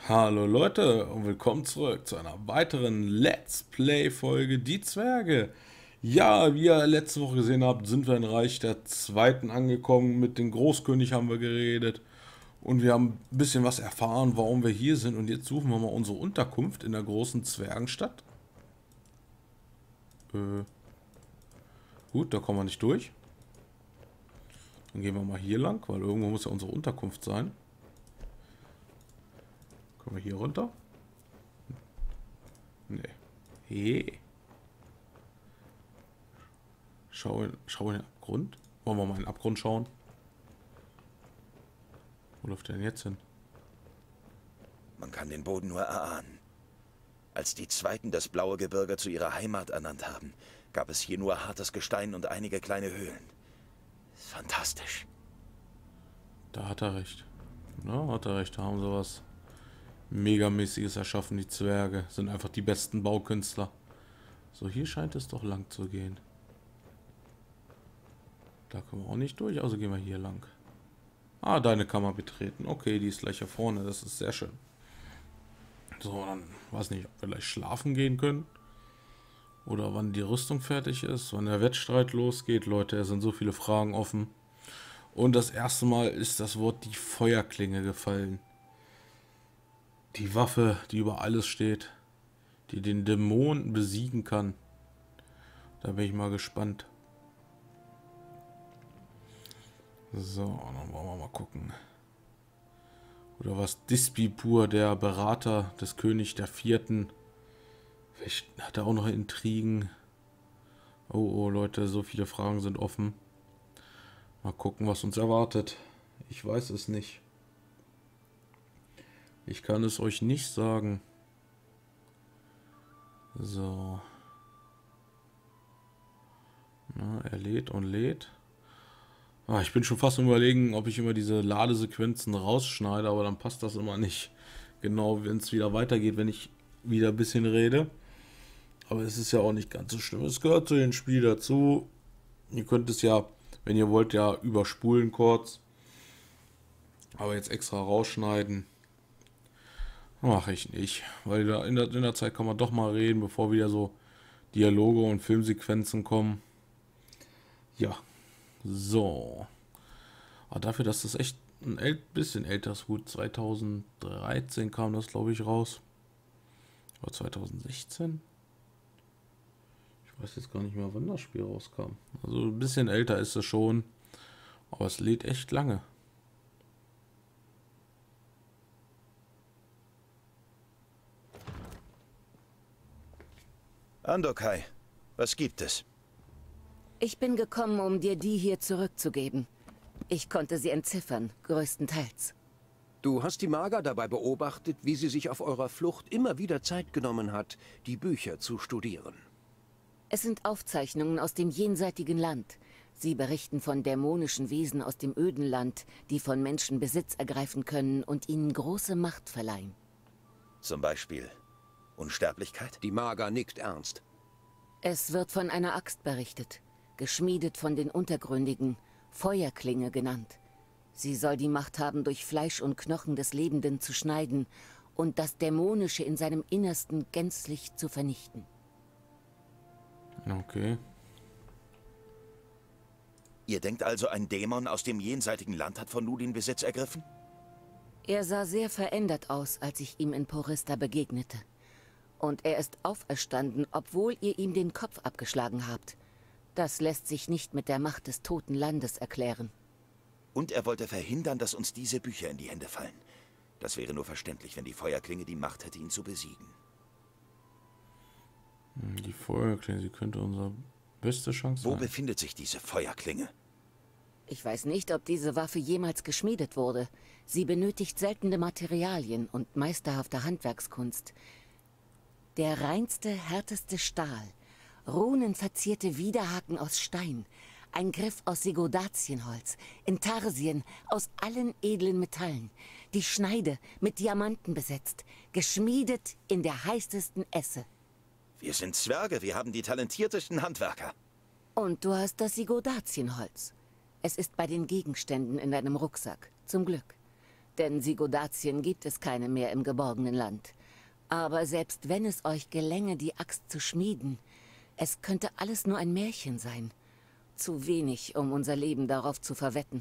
Hallo Leute und willkommen zurück zu einer weiteren Let's Play-Folge Die Zwerge. Ja, wie ihr letzte Woche gesehen habt, sind wir in Reich der Zweiten angekommen. Mit dem Großkönig haben wir geredet und wir haben ein bisschen was erfahren, warum wir hier sind. Und jetzt suchen wir mal unsere Unterkunft in der großen Zwergenstadt. Gut, da kommen wir nicht durch. Dann gehen wir mal hier lang, weil irgendwo muss ja unsere Unterkunft sein. Kommen wir hier runter? Nee. Hey. Schau in den Abgrund. Wollen wir mal in den Abgrund schauen? Wo läuft der denn jetzt hin? Man kann den Boden nur erahnen. Als die Zweiten das blaue Gebirge zu ihrer Heimat ernannt haben, gab es hier nur hartes Gestein und einige kleine Höhlen. Fantastisch. Da hat er recht. Na, hat er recht. Da haben sie was Megamäßiges erschaffen. Die Zwerge sind einfach die besten Baukünstler. So, hier scheint es doch lang zu gehen. Da können wir auch nicht durch, also gehen wir hier lang. Ah, deine Kammer betreten. Okay, die ist gleich hier vorne. Das ist sehr schön. So, dann weiß nicht, ob wir gleich schlafen gehen können. Oder wann die Rüstung fertig ist, wann der Wettstreit losgeht. Leute, es sind so viele Fragen offen. Und das erste Mal ist das Wort die Feuerklinge gefallen. Die Waffe, die über alles steht. Die den Dämon besiegen kann. Da bin ich mal gespannt. So, dann wollen wir mal gucken. Oder was Dispipur, der Berater des Königs der Vierten. Vielleicht hat er auch noch Intrigen. Oh, Leute, so viele Fragen sind offen. Mal gucken, was uns erwartet. Ich weiß es nicht. Ich kann es euch nicht sagen. So. Na, er lädt und lädt. Ich bin schon fast überlegen, ob ich immer diese Ladesequenzen rausschneide, aber dann passt das immer nicht genau, wenn es wieder weitergeht, wenn ich wieder ein bisschen rede. Aber es ist ja auch nicht ganz so schlimm. Es gehört zu dem Spiel dazu. Ihr könnt es ja, wenn ihr wollt, ja überspulen kurz. Aber jetzt extra rausschneiden mache ich nicht. Weil da in der Zeit kann man doch mal reden, bevor wieder so Dialoge und Filmsequenzen kommen. Ja. So. Aber dafür, dass das echt ein bisschen älter ist, gut, 2013 kam das, glaube ich, raus. Oder 2016? Ich weiß jetzt gar nicht mehr, wann das Spiel rauskam. Also ein bisschen älter ist es schon. Aber es lädt echt lange. Andokai, was gibt es? Ich bin gekommen, um dir die hier zurückzugeben. Ich konnte sie entziffern, größtenteils. Du hast die Mager dabei beobachtet, wie sie sich auf eurer Flucht immer wieder Zeit genommen hat, die Bücher zu studieren. Es sind Aufzeichnungen aus dem jenseitigen Land. Sie berichten von dämonischen Wesen aus dem öden Land, die von Menschen Besitz ergreifen können und ihnen große Macht verleihen. Zum Beispiel Unsterblichkeit? Die Mager nickt ernst. Es wird von einer Axt berichtet, geschmiedet von den Untergründigen, Feuerklinge genannt. Sie soll die Macht haben, durch Fleisch und Knochen des Lebenden zu schneiden und das Dämonische in seinem Innersten gänzlich zu vernichten. Okay. Ihr denkt also, ein Dämon aus dem jenseitigen Land hat von Ludin Besitz ergriffen? Er sah sehr verändert aus, als ich ihm in Porista begegnete. Und er ist auferstanden, obwohl ihr ihm den Kopf abgeschlagen habt. Das lässt sich nicht mit der Macht des toten Landes erklären. Und er wollte verhindern, dass uns diese Bücher in die Hände fallen. Das wäre nur verständlich, wenn die Feuerklinge die Macht hätte, ihn zu besiegen. Die Feuerklinge, sie könnte unsere beste Chance sein. Wo befindet sich diese Feuerklinge? Ich weiß nicht, ob diese Waffe jemals geschmiedet wurde. Sie benötigt seltene Materialien und meisterhafte Handwerkskunst. Der reinste, härteste Stahl, runenverzierte Widerhaken aus Stein, ein Griff aus Sigurdatienholz, Intarsien aus allen edlen Metallen, die Schneide mit Diamanten besetzt, geschmiedet in der heißesten Esse. Wir sind Zwerge, wir haben die talentiertesten Handwerker. Und du hast das Sigurdatienholz. Es ist bei den Gegenständen in deinem Rucksack, zum Glück. Denn Sigurdatien gibt es keine mehr im geborgenen Land. Aber selbst wenn es euch gelänge, die Axt zu schmieden, es könnte alles nur ein Märchen sein. Zu wenig, um unser Leben darauf zu verwetten.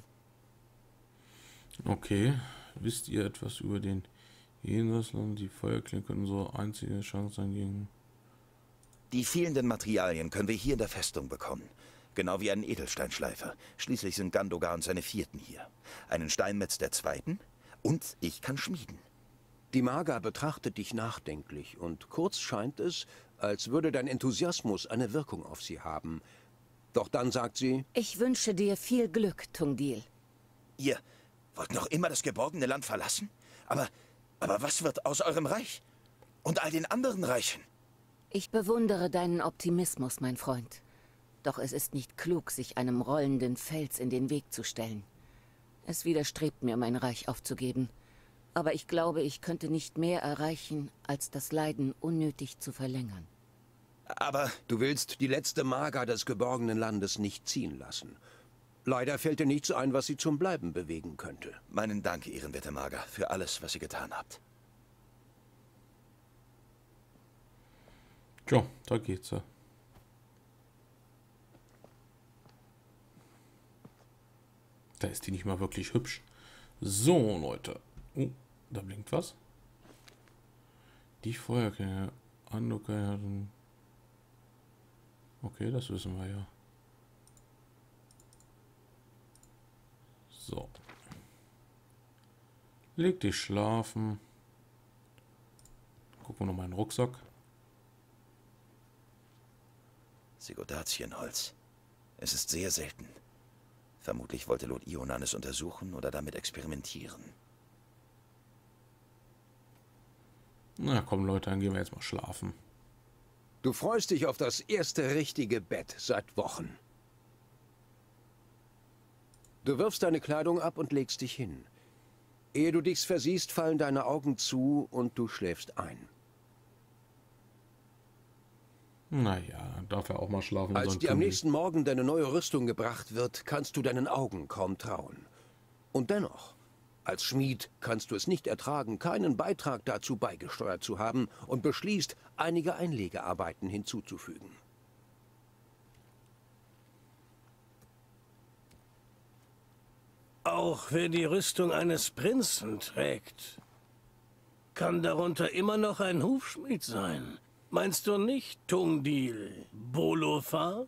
Okay. Wisst ihr etwas über den Jenseitsland? Die Feuerklinge können so einzige Chance sein gegen... Die fehlenden Materialien können wir hier in der Festung bekommen. Genau wie einen Edelsteinschleifer. Schließlich sind Gandogar und seine Vierten hier. Einen Steinmetz der Zweiten und ich kann schmieden. Die Maga betrachtet dich nachdenklich und kurz scheint es, als würde dein Enthusiasmus eine Wirkung auf sie haben. Doch dann sagt sie: Ich wünsche dir viel Glück, Tungdil. Ihr wollt noch immer das geborgene Land verlassen? Aber was wird aus eurem Reich? Und all den anderen Reichen? Ich bewundere deinen Optimismus, mein Freund. Doch es ist nicht klug, sich einem rollenden Fels in den Weg zu stellen. Es widerstrebt mir, mein Reich aufzugeben. Aber ich glaube, ich könnte nicht mehr erreichen, als das Leiden unnötig zu verlängern. Aber Du willst die letzte Maga des geborgenen Landes nicht ziehen lassen. Leider fällt dir nichts ein, was sie zum Bleiben bewegen könnte. meinen Dank, ehrenwerte Maga, für alles, was ihr getan habt. Tja, da geht's ja. Da ist die nicht mal wirklich hübsch. So, Leute. Oh, da blinkt was. Die Feuerklinge. Andokai. Okay, das wissen wir ja. So. Leg dich schlafen. Gucken wir noch mal in den Rucksack. Sigurdatienholz. Es ist sehr selten. Vermutlich wollte Lord Ionan es untersuchen oder damit experimentieren. Na komm, Leute, dann gehen wir jetzt mal schlafen. Du freust dich auf das erste richtige Bett seit Wochen. Du wirfst deine Kleidung ab und legst dich hin. Ehe du dich versiehst, fallen deine Augen zu und du schläfst ein. Naja, dann darf er auch mal schlafen. Als dir am nächsten Morgen deine neue Rüstung gebracht wird, kannst du deinen Augen kaum trauen. Und dennoch, als Schmied kannst du es nicht ertragen, keinen Beitrag dazu beigesteuert zu haben und beschließt, einige Einlegearbeiten hinzuzufügen. Auch wer die Rüstung eines Prinzen trägt, kann darunter immer noch ein Hufschmied sein. Meinst du nicht, Tungdil Bolofar?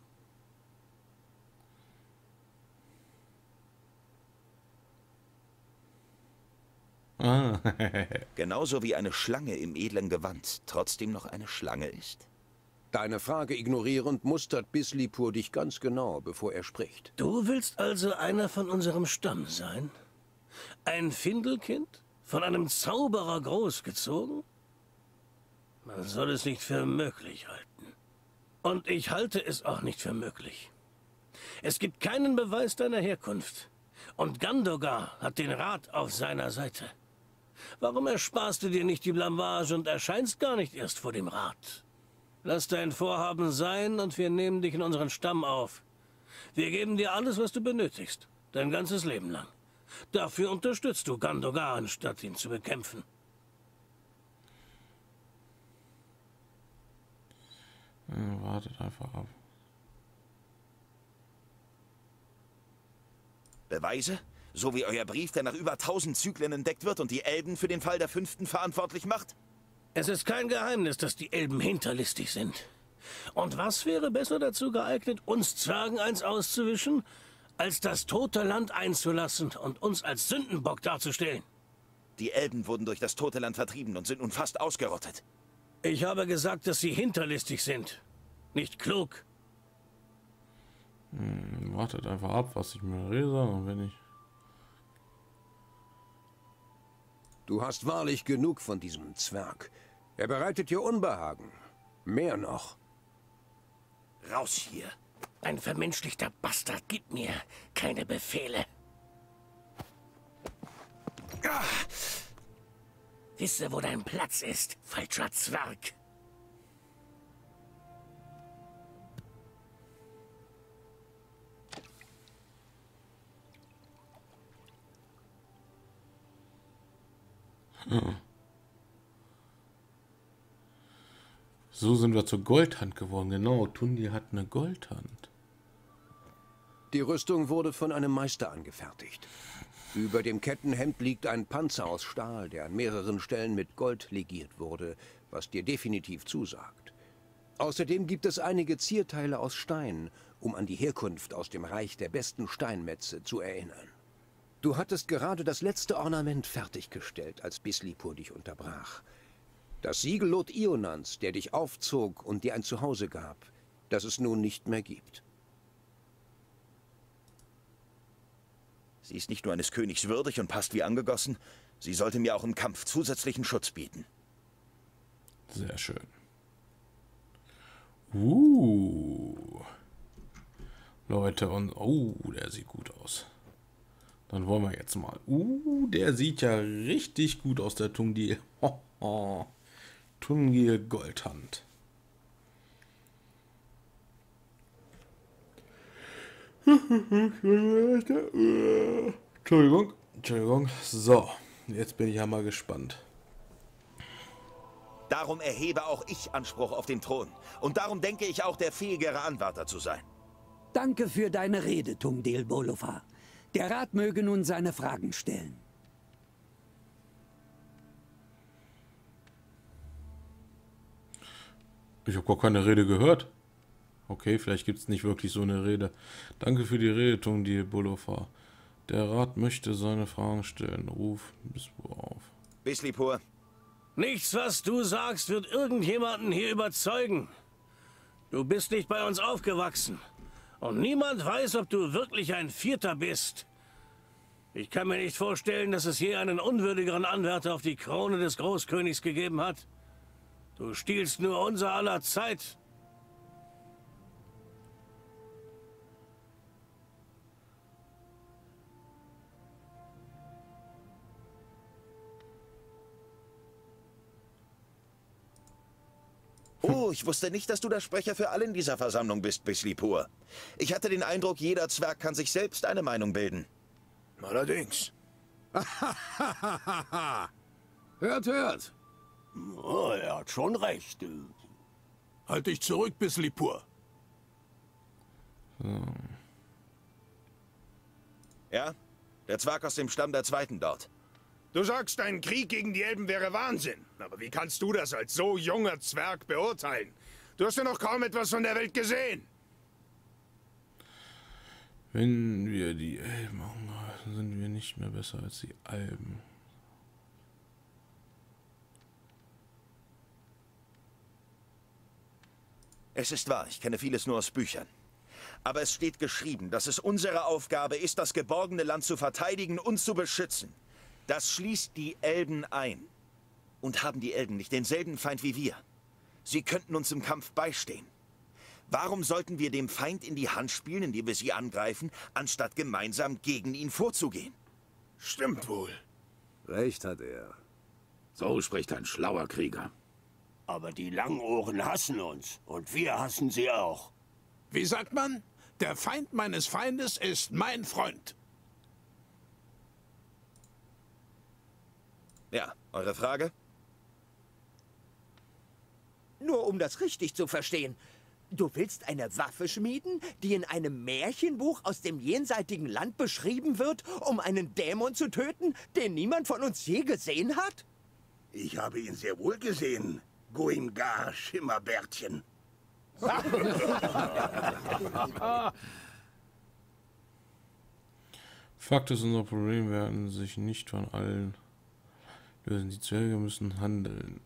Ah, Genauso wie eine Schlange im edlen Gewand trotzdem noch eine Schlange ist. Deine Frage ignorierend mustert Bislipur dich ganz genau, bevor er spricht. Du willst also einer von unserem Stamm sein? Ein Findelkind? Von einem Zauberer großgezogen? Man soll es nicht für möglich halten. Und ich halte es auch nicht für möglich. Es gibt keinen Beweis deiner Herkunft. Und Gandogar hat den Rat auf seiner Seite. Warum ersparst du dir nicht die Blamage und erscheinst gar nicht erst vor dem Rat? Lass dein Vorhaben sein und wir nehmen dich in unseren Stamm auf. Wir geben dir alles, was du benötigst. Dein ganzes Leben lang. Dafür unterstützt du Gandogar, anstatt ihn zu bekämpfen. wartet einfach ab. Beweise? So wie euer Brief, der nach über 1000 Zyklen entdeckt wird und die Elben für den Fall der 5. verantwortlich macht? Es ist kein Geheimnis, dass die Elben hinterlistig sind. Und was wäre besser dazu geeignet, uns Zwergen eins auszuwischen, als das tote Land einzulassen und uns als Sündenbock darzustellen? Die Elben wurden durch das tote Land vertrieben und sind nun fast ausgerottet. Ich habe gesagt, dass sie hinterlistig sind. Nicht klug. Wartet einfach ab, was ich mir lese, und wenn ich... Du hast wahrlich genug von diesem Zwerg. Er bereitet dir Unbehagen. Mehr noch. Raus hier. Ein vermenschlichter Bastard gibt mir keine Befehle. Ah! Wisse, wo dein Platz ist, falscher Zwerg. So sind wir zur Goldhand geworden. Genau, Tundil hat eine Goldhand. Die Rüstung wurde von einem Meister angefertigt. Über dem Kettenhemd liegt ein Panzer aus Stahl, der an mehreren Stellen mit Gold legiert wurde, was dir definitiv zusagt. Außerdem gibt es einige Zierteile aus Stein, um an die Herkunft aus dem Reich der besten Steinmetze zu erinnern. Du hattest gerade das letzte Ornament fertiggestellt, als Bislipur dich unterbrach. Das Siegellot Ionans, der dich aufzog und dir ein Zuhause gab, das es nun nicht mehr gibt. Sie ist nicht nur eines Königs würdig und passt wie angegossen, sie sollte mir auch im Kampf zusätzlichen Schutz bieten. Sehr schön. Leute, und der sieht gut aus. Dann wollen wir jetzt mal. Der sieht ja richtig gut aus, der Tungil. Tungil Goldhand. Entschuldigung. So, jetzt bin ich ja mal gespannt. Darum erhebe auch ich Anspruch auf den Thron. Und darum denke ich auch, der fähigere Anwärter zu sein. Danke für deine Rede, Tungdil Bolofar. Der Rat möge nun seine Fragen stellen. Ich habe gar keine Rede gehört. Okay, vielleicht gibt es nicht wirklich so eine Rede. Danke für die Rede, Tungdil Bolofar. Der Rat möchte seine Fragen stellen. Ruf Bislipur auf. Bislipur. Nichts, was du sagst, wird irgendjemanden hier überzeugen. Du bist nicht bei uns aufgewachsen. Und niemand weiß, ob du wirklich ein Vierter bist. Ich kann mir nicht vorstellen, dass es je einen unwürdigeren Anwärter auf die Krone des Großkönigs gegeben hat. Du stiehlst nur unser aller Zeit. Oh, ich wusste nicht, dass du der Sprecher für alle in dieser Versammlung bist, Bislipur. Ich hatte den Eindruck, jeder Zwerg kann sich selbst eine Meinung bilden. Allerdings. Hört. Oh, er hat schon recht. Halt dich zurück, Bislipur. Ja? Der Zwerg aus dem Stamm der Zweiten dort. Du sagst, ein Krieg gegen die Elben wäre Wahnsinn. Aber wie kannst du das als so junger Zwerg beurteilen? Du hast ja noch kaum etwas von der Welt gesehen. Wenn wir die Elben angreifen, sind wir nicht mehr besser als die Alben. Es ist wahr, ich kenne vieles nur aus Büchern. Aber es steht geschrieben, dass es unsere Aufgabe ist, das geborgene Land zu verteidigen und zu beschützen. Das schließt die Elben ein. Und haben die Elben nicht denselben Feind wie wir? Sie könnten uns im Kampf beistehen. Warum sollten wir dem Feind in die Hand spielen, indem wir sie angreifen, anstatt gemeinsam gegen ihn vorzugehen? Stimmt wohl. Recht hat er. So spricht ein schlauer Krieger. Aber die Langohren hassen uns. Und wir hassen sie auch. Wie sagt man? Der Feind meines Feindes ist mein Freund. Ja, eure Frage? Nur um das richtig zu verstehen. Du willst eine Waffe schmieden, die in einem Märchenbuch aus dem jenseitigen Land beschrieben wird, um einen Dämon zu töten, den niemand von uns je gesehen hat? Ich habe ihn sehr wohl gesehen, Goimgar Schimmerbärtchen. Fakt ist, unser Problem werden sich nicht von allen lösen. Die Zwerge müssen handeln.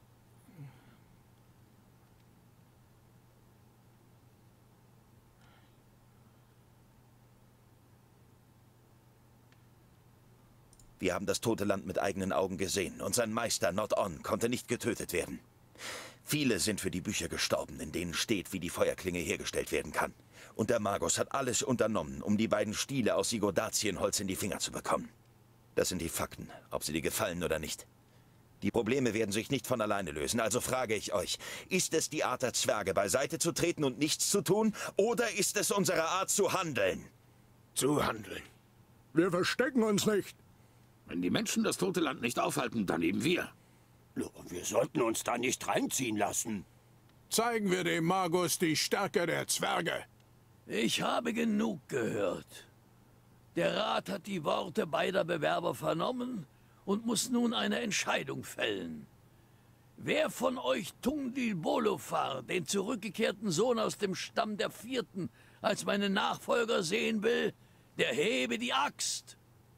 Wir haben das tote Land mit eigenen Augen gesehen und sein Meister Not-On konnte nicht getötet werden. Viele sind für die Bücher gestorben, in denen steht, wie die Feuerklinge hergestellt werden kann. Und der Magus hat alles unternommen, um die beiden Stiele aus Sigurdatienholz in die Finger zu bekommen. Das sind die Fakten, ob sie dir gefallen oder nicht. Die Probleme werden sich nicht von alleine lösen, also frage ich euch, ist es die Art der Zwerge, beiseite zu treten und nichts zu tun, oder ist es unsere Art zu handeln? Zu handeln. Wir verstecken uns nicht. Wenn die Menschen das tote Land nicht aufhalten, dann eben wir. Wir sollten uns da nicht reinziehen lassen. Zeigen wir dem Magus die Stärke der Zwerge. Ich habe genug gehört. Der Rat hat die Worte beider Bewerber vernommen und muss nun eine Entscheidung fällen. Wer von euch Tungdil Bolofar, den zurückgekehrten Sohn aus dem Stamm der Vierten, als meinen Nachfolger sehen will, der hebe die Axt.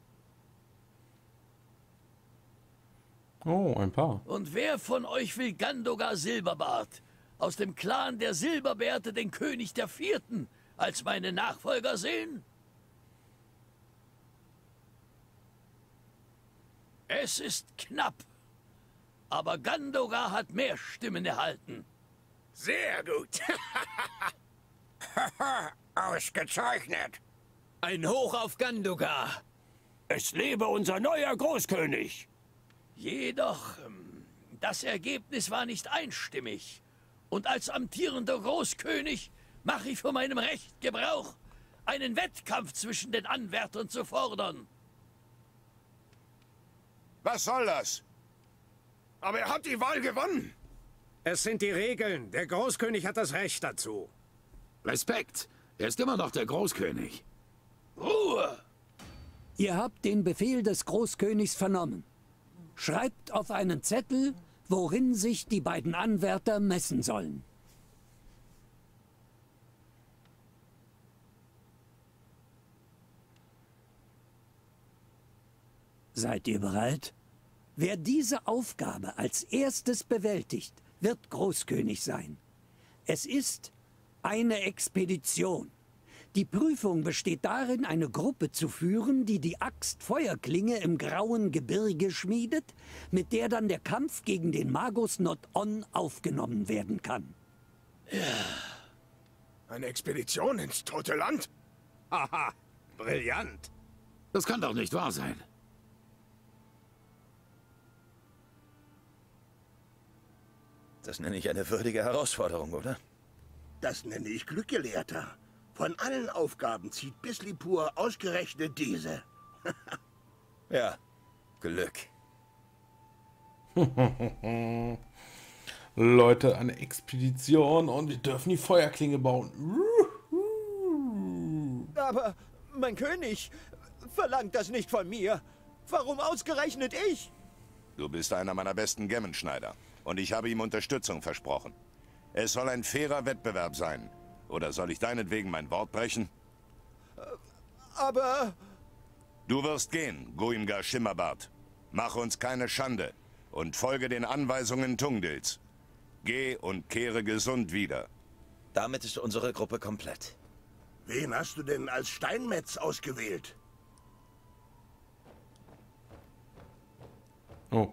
Oh, ein paar. Und wer von euch will Gandogar Silberbart, aus dem Clan der Silberbärte, den König der Vierten, als meinen Nachfolger sehen? Es ist knapp, aber Gandogar hat mehr Stimmen erhalten. Sehr gut. Ausgezeichnet. Ein Hoch auf Gandogar. Es lebe unser neuer Großkönig. Jedoch, das Ergebnis war nicht einstimmig. Und als amtierender Großkönig mache ich von meinem Recht Gebrauch, einen Wettkampf zwischen den Anwärtern zu fordern. Was soll das? Aber er hat die Wahl gewonnen. Es sind die Regeln. Der Großkönig hat das Recht dazu. Respekt. Er ist immer noch der Großkönig. Ruhe! Ihr habt den Befehl des Großkönigs vernommen. Schreibt auf einen Zettel, worin sich die beiden Anwärter messen sollen. Seid ihr bereit? Wer diese Aufgabe als erstes bewältigt, wird Großkönig sein. Es ist eine Expedition. Die Prüfung besteht darin, eine Gruppe zu führen, die die Axt-Feuerklinge im grauen Gebirge schmiedet, mit der dann der Kampf gegen den Magus Not-On aufgenommen werden kann. Ja. Eine Expedition ins tote Land? Haha, brillant. Das kann doch nicht wahr sein. Das nenne ich eine würdige Herausforderung, oder? Das nenne ich Glück, Gelehrter. Von allen Aufgaben zieht Bislipur ausgerechnet diese. Ja, Glück. Leute, eine Expedition und wir dürfen die Feuerklinge bauen. Aber, mein König, verlangt das nicht von mir. Warum ausgerechnet ich? Du bist einer meiner besten Gemmenschneider. Und ich habe ihm Unterstützung versprochen. Es soll ein fairer Wettbewerb sein. Oder soll ich deinetwegen mein Wort brechen? Aber... Du wirst gehen, Goimgar Schimmerbart. Mach uns keine Schande und folge den Anweisungen Tungdils. Geh und kehre gesund wieder. Damit ist unsere Gruppe komplett. Wen hast du denn als Steinmetz ausgewählt? Oh.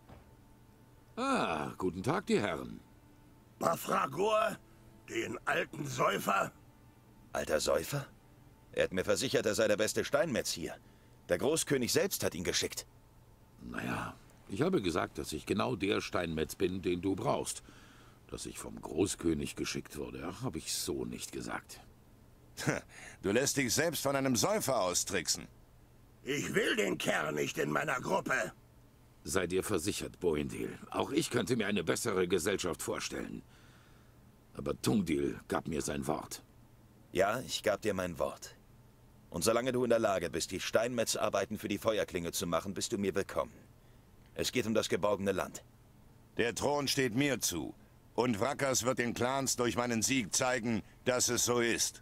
Ah, guten Tag, die Herren. Bafragor, den alten Säufer? Alter Säufer? Er hat mir versichert, er sei der beste Steinmetz hier. Der Großkönig selbst hat ihn geschickt. Naja, ich habe gesagt, dass ich genau der Steinmetz bin, den du brauchst. Dass ich vom Großkönig geschickt wurde, habe ich so nicht gesagt. Du lässt dich selbst von einem Säufer austricksen. Ich will den Kerl nicht in meiner Gruppe. Sei dir versichert, Boindil. Auch ich könnte mir eine bessere Gesellschaft vorstellen. Aber Tungdil gab mir sein Wort. Ja, ich gab dir mein Wort. Und solange du in der Lage bist, die Steinmetzarbeiten für die Feuerklinge zu machen, bist du mir willkommen. Es geht um das geborgene Land. Der Thron steht mir zu. Und Wrackers wird den Clans durch meinen Sieg zeigen, dass es so ist.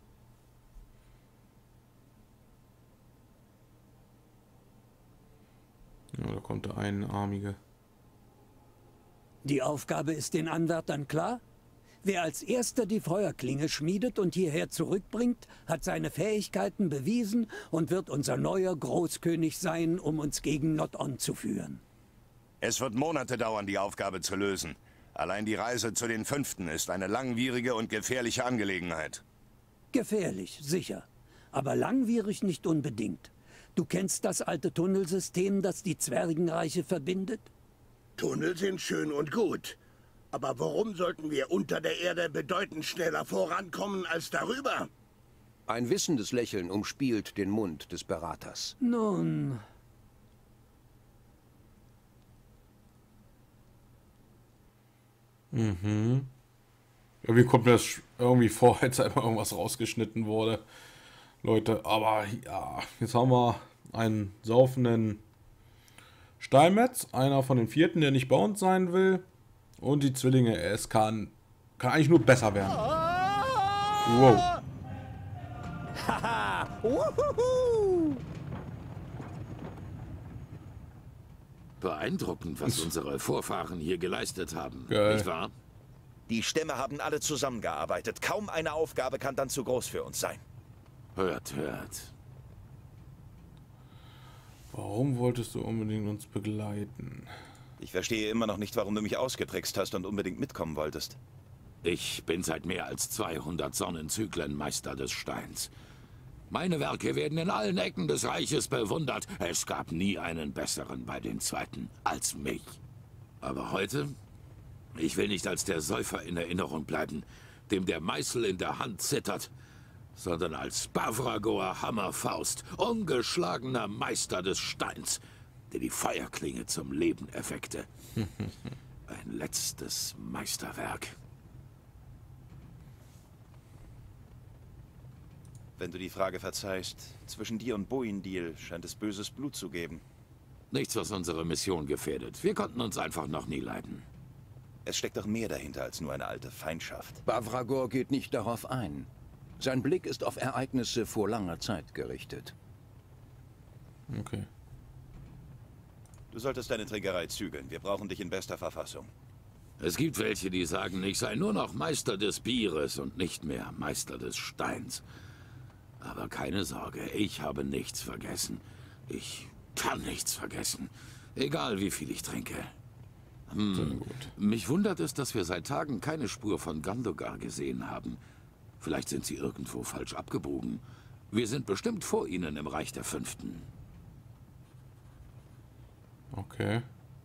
Ja, da kommt der Einarmige. Die Aufgabe ist den Anwärtern klar? Wer als erster die Feuerklinge schmiedet und hierher zurückbringt, hat seine Fähigkeiten bewiesen und wird unser neuer Großkönig sein, um uns gegen Not-On zu führen. Es wird Monate dauern, die Aufgabe zu lösen. Allein die Reise zu den Fünften ist eine langwierige und gefährliche Angelegenheit. Gefährlich, sicher. Aber langwierig nicht unbedingt. Du kennst das alte Tunnelsystem, das die Zwergenreiche verbindet? Tunnel sind schön und gut. Aber warum sollten wir unter der Erde bedeutend schneller vorankommen als darüber? Ein wissendes Lächeln umspielt den Mund des Beraters. Nun, Mhm. Irgendwie kommt mir das irgendwie vor, als einmal irgendwas rausgeschnitten wurde. Leute, aber ja, jetzt haben wir einen saufenden Steinmetz, einer von den vierten, der nicht bei uns sein will. Und die Zwillinge, es kann eigentlich nur besser werden. Wow. Haha! Uhuhu! Beeindruckend, was unsere Vorfahren hier geleistet haben, Geil. nicht wahr? Die Stämme haben alle zusammengearbeitet. Kaum eine Aufgabe kann dann zu groß für uns sein. Hört, hört. Warum wolltest du unbedingt uns begleiten? Ich verstehe immer noch nicht, warum du mich ausgetrickst hast und unbedingt mitkommen wolltest. Ich bin seit mehr als 200 Sonnenzyklen Meister des Steins. Meine Werke werden in allen Ecken des Reiches bewundert. Es gab nie einen besseren bei den Zweiten als mich. Aber heute? Ich will nicht als der Säufer in Erinnerung bleiben, dem der Meißel in der Hand zittert, sondern als Bavragor Hammerfaust, ungeschlagener Meister des Steins, der die Feuerklinge zum Leben erweckte. Ein letztes Meisterwerk. Wenn du die Frage verzeihst, zwischen dir und Boindil scheint es böses Blut zu geben. Nichts, was unsere Mission gefährdet. Wir konnten uns einfach noch nie leiden. Es steckt doch mehr dahinter als nur eine alte Feindschaft. Bavragor geht nicht darauf ein. Sein Blick ist auf Ereignisse vor langer Zeit gerichtet. Okay. Du solltest deine Trinkerei zügeln. Wir brauchen dich in bester Verfassung. Es gibt welche, die sagen, ich sei nur noch Meister des Bieres und nicht mehr Meister des Steins. Aber keine Sorge, ich habe nichts vergessen. Ich kann nichts vergessen. Egal, wie viel ich trinke. Mich wundert es, dass wir seit Tagen keine Spur von Gandogar gesehen haben. Vielleicht sind sie irgendwo falsch abgebogen. Wir sind bestimmt vor ihnen im Reich der Fünften. Okay.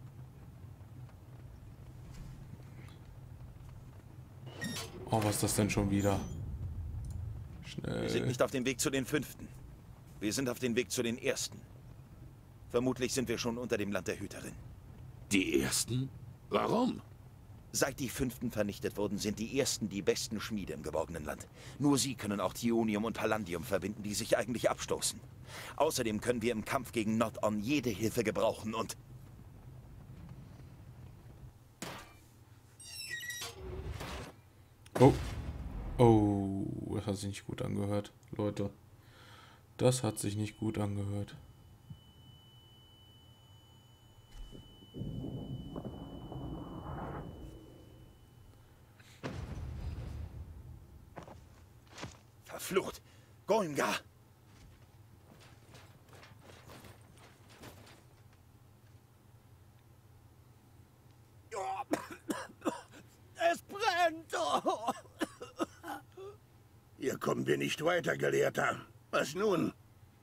Oh, was ist das denn schon wieder? Schnell. Wir sind nicht auf dem Weg zu den Fünften. Wir sind auf dem Weg zu den Ersten. Vermutlich sind wir schon unter dem Land der Hüterin. Die Ersten? Warum? Seit die Fünften vernichtet wurden, sind die Ersten die besten Schmiede im geborgenen Land. Nur sie können auch Thionium und Palandium verbinden, die sich eigentlich abstoßen. Außerdem können wir im Kampf gegen Not-On jede Hilfe gebrauchen und... Oh. Oh, das hat sich nicht gut angehört, Leute. Das hat sich nicht gut angehört. Verflucht! Goimgar! Es brennt! Hier kommen wir nicht weiter, Gelehrter. Was nun?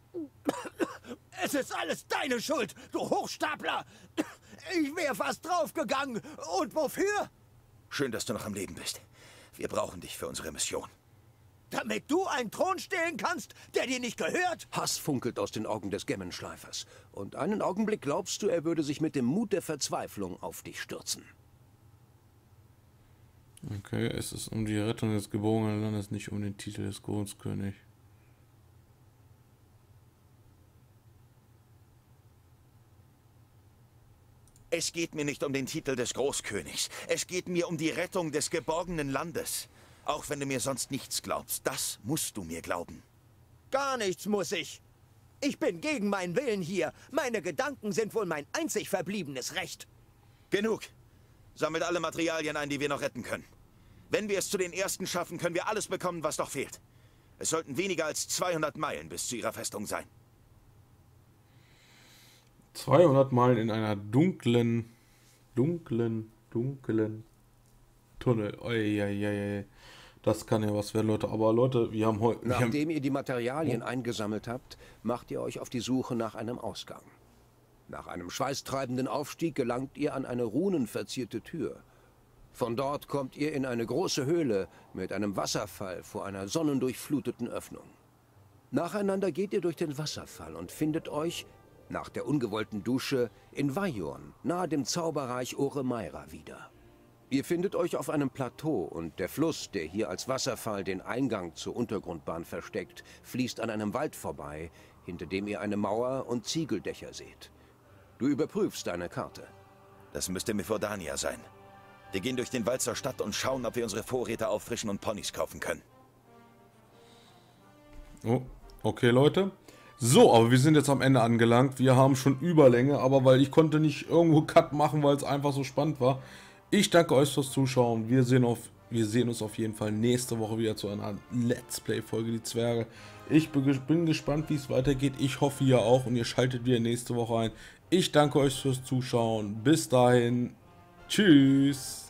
Es ist alles deine Schuld, du Hochstapler! Ich wäre fast draufgegangen. Und wofür? Schön, dass du noch am Leben bist. Wir brauchen dich für unsere Mission. Damit du einen Thron stehlen kannst, der dir nicht gehört? Hass funkelt aus den Augen des Gemmenschleifers. Und einen Augenblick glaubst du, er würde sich mit dem Mut der Verzweiflung auf dich stürzen. Okay, es ist um die Rettung des geborenen Landes, nicht um den Titel des Großkönigs. Es geht mir nicht um den Titel des Großkönigs. Es geht mir um die Rettung des geborgenen Landes. Auch wenn du mir sonst nichts glaubst, das musst du mir glauben. Gar nichts muss ich. Ich bin gegen meinen Willen hier. Meine Gedanken sind wohl mein einzig verbliebenes Recht. Genug. Sammelt alle Materialien ein, die wir noch retten können. Wenn wir es zu den Ersten schaffen, können wir alles bekommen, was noch fehlt. Es sollten weniger als 200 Meilen bis zu ihrer Festung sein. 200 Meilen in einer dunklen Tunnel. Oi. Das kann ja was werden, Leute. Aber Leute, wir haben heute... Nachdem ihr die Materialien eingesammelt habt, macht ihr euch auf die Suche nach einem Ausgang. Nach einem schweißtreibenden Aufstieg gelangt ihr an eine runenverzierte Tür. Von dort kommt ihr in eine große Höhle mit einem Wasserfall vor einer sonnendurchfluteten Öffnung. Nacheinander geht ihr durch den Wasserfall und findet euch, nach der ungewollten Dusche, in Vajorn, nahe dem Zauberreich Oremaira wieder. Ihr findet euch auf einem Plateau und der Fluss, der hier als Wasserfall den Eingang zur Untergrundbahn versteckt, fließt an einem Wald vorbei, hinter dem ihr eine Mauer und Ziegeldächer seht. Du überprüfst deine Karte. Das müsste Mithordania sein. Wir gehen durch den Wald zur Stadt und schauen, ob wir unsere Vorräte auffrischen und Ponys kaufen können. Oh, okay, Leute. So, aber wir sind jetzt am Ende angelangt. Wir haben schon Überlänge, aber weil ich konnte nicht irgendwo Cut machen, weil es einfach so spannend war. Ich danke euch fürs Zuschauen. Wir sehen uns auf jeden Fall nächste Woche wieder zu einer Let's Play-Folge, die Zwerge. Ich bin gespannt, wie es weitergeht. Ich hoffe, ihr auch und ihr schaltet wieder nächste Woche ein. Ich danke euch fürs Zuschauen. Bis dahin. Tschüss.